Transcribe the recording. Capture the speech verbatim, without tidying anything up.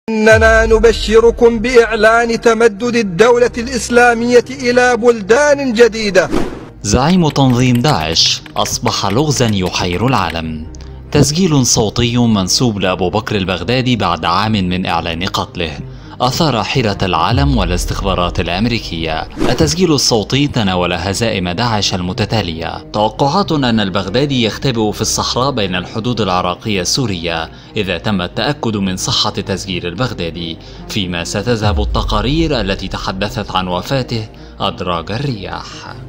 إننا نبشركم بإعلان تمدد الدولة الإسلامية إلى بلدان جديدة. زعيم تنظيم داعش أصبح لغزا يحير العالم. تسجيل صوتي منسوب لأبو بكر البغدادي بعد عام من إعلان قتله أثار حيرة العالم والاستخبارات الأمريكية. التسجيل الصوتي تناول هزائم داعش المتتالية. توقعات أن البغدادي يختبئ في الصحراء بين الحدود العراقية السورية إذا تم التأكد من صحة تسجيل البغدادي، فيما ستذهب التقارير التي تحدثت عن وفاته أدراج الرياح.